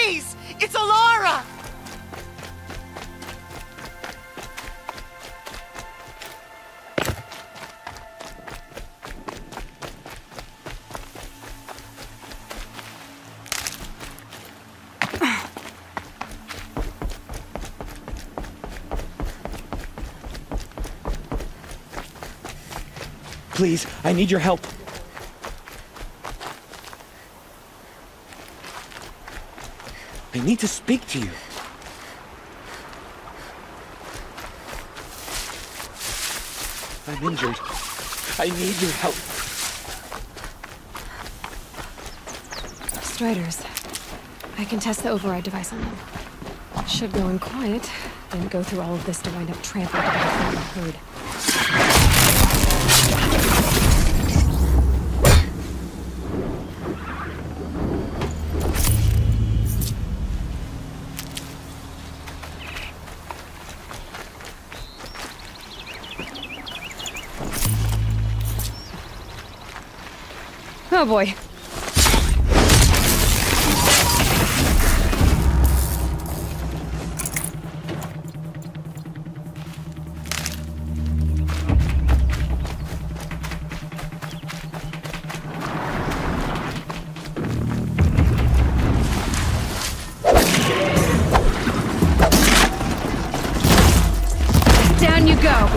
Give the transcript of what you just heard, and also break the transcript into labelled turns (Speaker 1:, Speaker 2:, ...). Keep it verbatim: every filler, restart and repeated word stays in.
Speaker 1: Please! It's Alara!
Speaker 2: Please, I need your help. I need to speak to you. I'm injured. I need your help.
Speaker 3: Striders. I can test the override device on them. Should go in quiet, then go through all of this to wind up trampled by the herd. Oh boy. Down you go.